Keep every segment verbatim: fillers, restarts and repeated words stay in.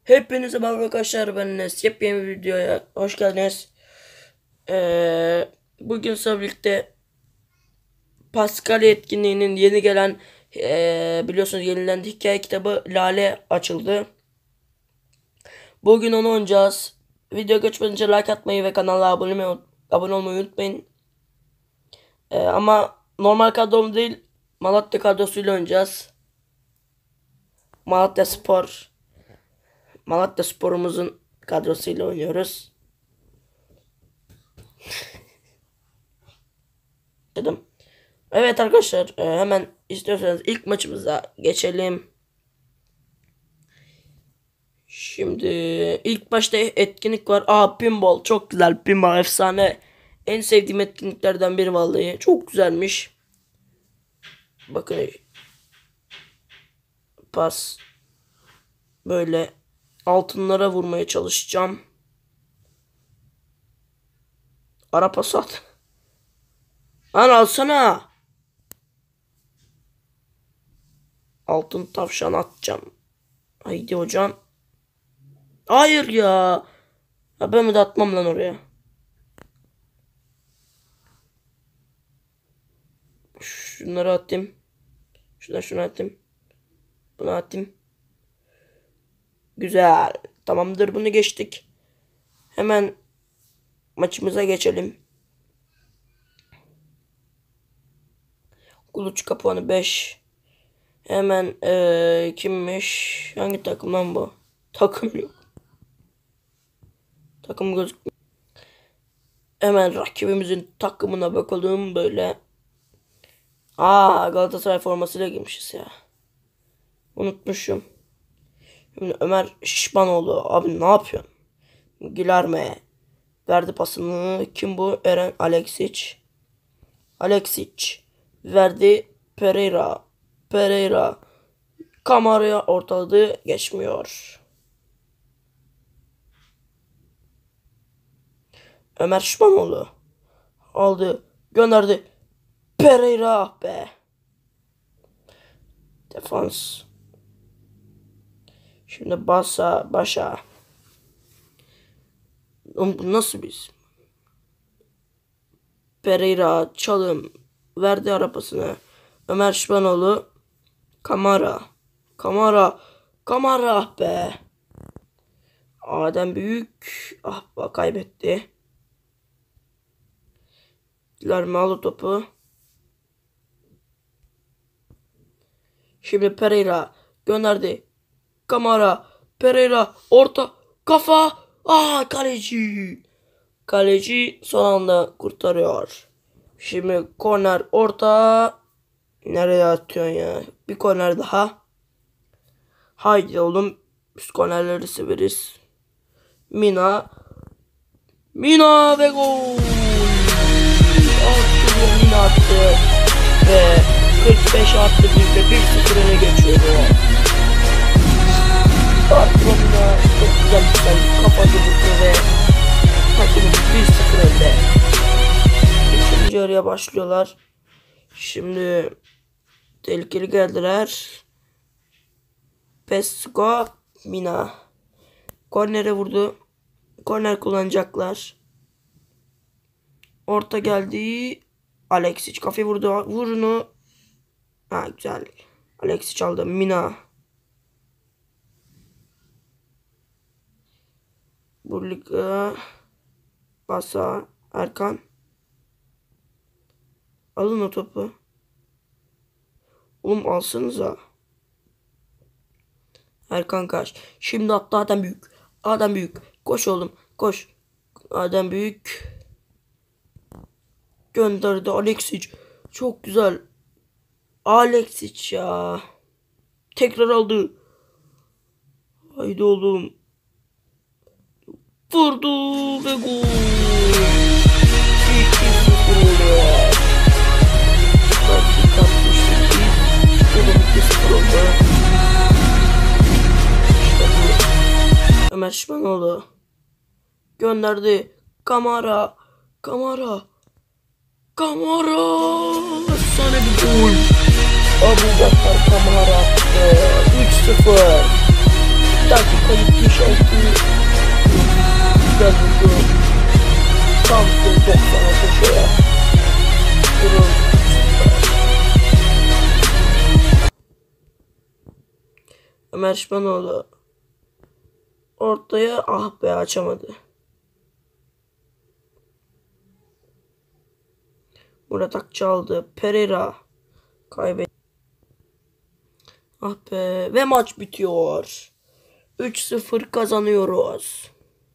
Hepinize merhaba arkadaşlar, ben Enes. Yepyeni bir videoya hoş geldiniz. Ee, bugün sizlerle birlikte Pascal etkinliğinin yeni gelen ee, biliyorsunuz yenilendi hikaye kitabı Lale açıldı. Bugün onu oynayacağız. Video geçmeden önce like atmayı ve kanala abone, abone olmayı unutmayın. Ee, ama normal kadrom değil, Malatya kadrosuyla oynayacağız. Malatya Spor. Malatya Spor'umuzun kadrosuyla oynuyoruz. Dedim. Evet arkadaşlar, e, hemen istiyorsanız ilk maçımıza geçelim. Şimdi ilk başta etkinlik var. Aa, pinball çok güzel, pinball efsane. En sevdiğim etkinliklerden biri vallahi. Çok güzelmiş. Bakın, pas böyle altınlara vurmaya çalışacağım. Ara pas at. Lan alsana. Altın tavşan atacağım. Haydi hocam. Hayır ya. Ya ben mi de atmam lan oraya. Şunları atayım. Şuradan şunu atayım. Bunu atayım. Güzel. Tamamdır, bunu geçtik. Hemen maçımıza geçelim. Kuluçka puanı beş. Hemen ee, kimmiş? Hangi takım lan bu? Takım yok. Takım gözükmüyor. Hemen rakibimizin takımına bakalım böyle. Aa, Galatasaray formasıyla girmişiz ya. Unutmuşum. Şimdi Ömer Şişmanoğlu. Abi ne yapıyorsun? Gilerme. Verdi pasını. Kim bu? Eren Alexic. Alexic. Verdi Pereira. Pereira. Kamara'ya ortaladı. Geçmiyor. Ömer Şişmanoğlu. Aldı. Gönderdi. Pereira, ah be. Defans. Şimdi basa başa. Oğlum bu nasıl biz? Pereira çalım. Verdi arabasını. Ömer Şişmanoğlu. Kamara. Kamara. Kamara, ah be. Adem Büyük. Ah be, kaybetti. Dilerme aldı topu. Şimdi Pereira gönderdi. Kamara. Pereira. Orta. Kafa. Ah, kaleci. Kaleci son anda kurtarıyor. Şimdi korner orta. Nereye atıyorsun ya? Bir korner daha. Haydi oğlum. Biz kornerleri severiz. Mina. Mina ve gol. Attı, Mina attı. Ve kırk beş artı bir ve bir sıfır öne geçiyor. Artı Mina çok güzel bir kafa vurdu ve takımımız bir sıfır önde. İkinci yarıya başlıyorlar. Şimdi tehlikeli geldiler. Pesco Mina. Kornere vurdu. Korner kullanacaklar. Orta geldi. Alexic kafayı vurdu. Vurunu. Ha, güzel. Alexic aldı. Mina. Burlika. Basa. Erkan. Alın o topu. Oğlum alsanıza. Erkan kaç. Şimdi attı Adem Büyük. Adem Büyük. Koş oğlum. Koş. Adem Büyük. Gönderdi Alexic. Çok güzel. Alexic ya. Tekrar aldı. Haydi oğlum. Vurdu ve gol. iki sıfır oluyor. Dakika altmış sekiz. Oğlum iki sıfır oldu. İşte bu. Ömer Şişmanoğlu. Gönderdi. Kamara. Kamara. Kamara. Sana bir gol. Abubakar Kamara attı. üç sıfır. Dakika yetmiş altı. Güzel vurdu. Tam doksan köşeye. Durun. Ömer Şişmanoğlu ortaya, ah be, açamadı. Murat Akça aldı. Pereira kaybetti. Ah be, ve maç bitiyor. üç sıfır kazanıyoruz.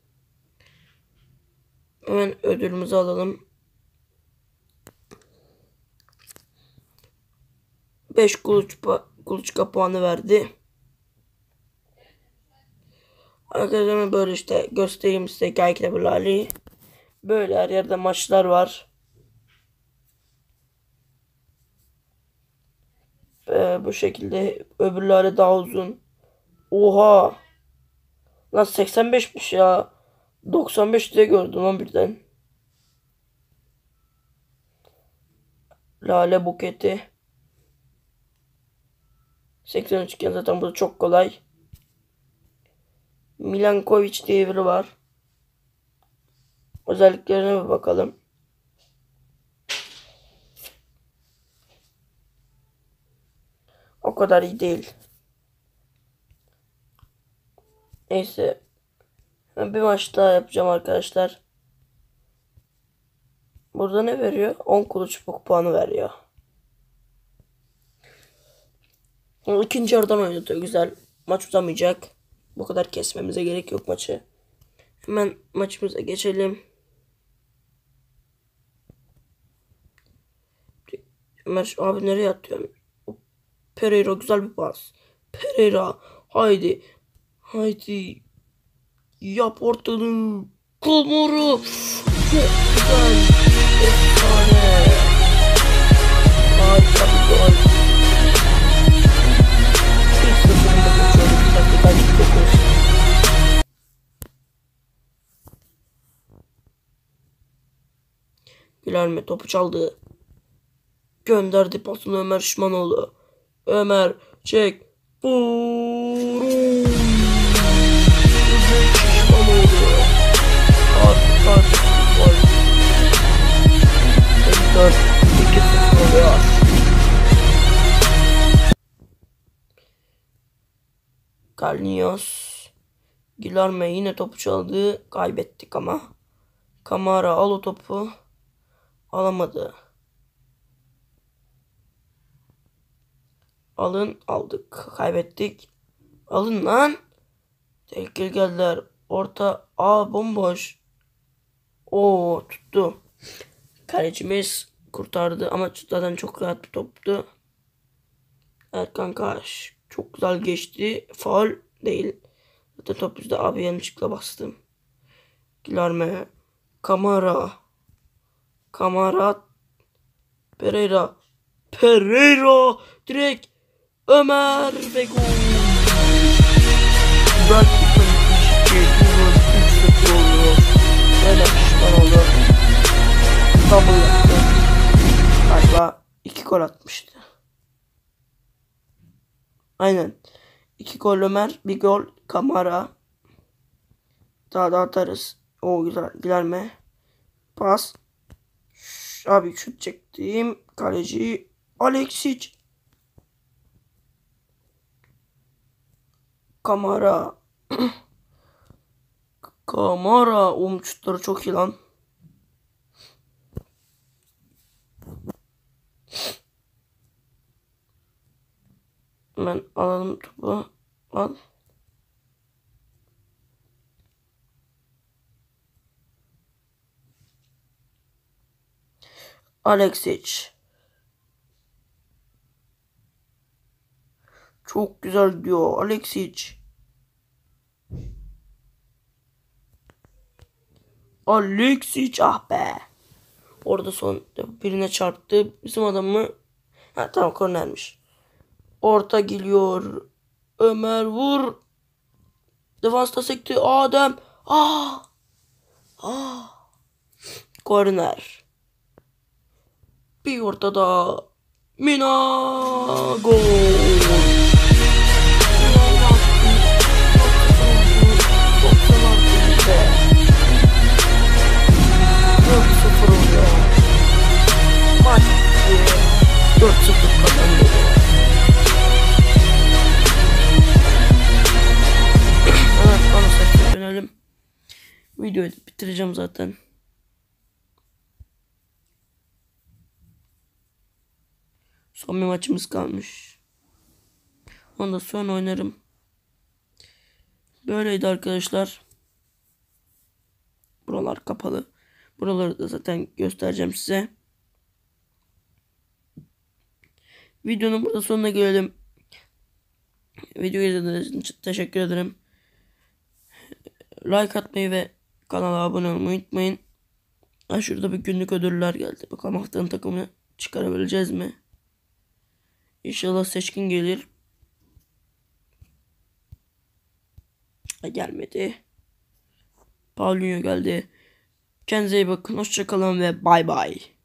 Hemen ödülümüzü alalım. beş kuluçka, kuluçka puanı verdi. Arkadaşlar böyle işte göstereyim size Gaykle Bilali. Böyle her yerde maçlar var. Ee, bu şekilde öbürleri daha uzun. Oha. Lan seksen beşmiş ya. doksan beş diye gördüm lan birden. Lale buketi. seksen üç iken zaten bu da çok kolay. Milankovic diye biri var. Özelliklerine bir bakalım. O kadar iyi değil. Neyse. Ben bir maç daha yapacağım arkadaşlar. Burada ne veriyor? on kuluçka puanı veriyor. İkinci yarıdan oynatıyor. Güzel. Maç uzamayacak. Bu kadar kesmemize gerek yok maçı. Hemen maçımıza geçelim. Ömer abi nereye atıyorsun? Pereira güzel bir pas. Pereira haydi. Haydi. Yap ortanı. Kolmoru. Çok güzel. Efsane. Harika bir gol. bir sıfırında geçiyoruz. Dakika yetmiş dokuz. Gülerme topu çaldı. Gönderdi pasını Ömer Şişmanoğlu. Ömer çek. Vurun. Ömer Şişmanoğlu. Harika bir gol. dört iki sıfır oluyor. Kalnios. Guilherme yine topu çaldı. Kaybettik ama. Kamara al o topu. Alamadı. Alın, aldık. Kaybettik. Alın lan. Tehlikeli geldiler. Orta. Aa, bomboş. Oo, tuttu. Kalecimiz kurtardı ama zaten çok rahat bir toptu. Erkan Kaş çok güzel geçti. Faul değil. Zaten top bizde, abi yanlışlıkla bastım. Guilherme. Kamara. Kamara. Pereira. Pereira. Direkt Ömer ve gol. Dakika yetmiş iki. üç sıfır oluyor. Öyle pişman oldu. Double yaptı. Galiba iki gol atmıştı. Aynen. iki gol Ömer, bir gol Kamara. Daha da atarız. O güzel. Guilherme. Pas. Şş, abi şut çektiğim kaleci Alexic. Kamara. Kamara. Um şutları çok iyi lan. Hemen alalım topu. Al. Alexic. Çok güzel diyor Alexic. Alexic, ah be. Orada son birine çarptı. Bizim adamı. Ha tamam, kornermiş. Orta geliyor. Ömer vur. Defansta sekti. Adem. Ah. Ah. Korner. Bir ortada. Mina. Gol. Videoyu da bitireceğim zaten. Son bir maçımız kalmış. Ondan sonra oynarım. Böyleydi arkadaşlar. Buralar kapalı. Buraları da zaten göstereceğim size. Videonun burada sonuna gelelim. Videoyu izlediğiniz için teşekkür ederim. Like atmayı ve kanala abone olmayı unutmayın. Ha, şurada bir günlük ödüller geldi. Bakalım haftanın takımını çıkarabileceğiz mi? İnşallah seçkin gelir. Ha, gelmedi. Paulinho geldi. Kendinize iyi bakın. Hoşçakalın ve bay bay.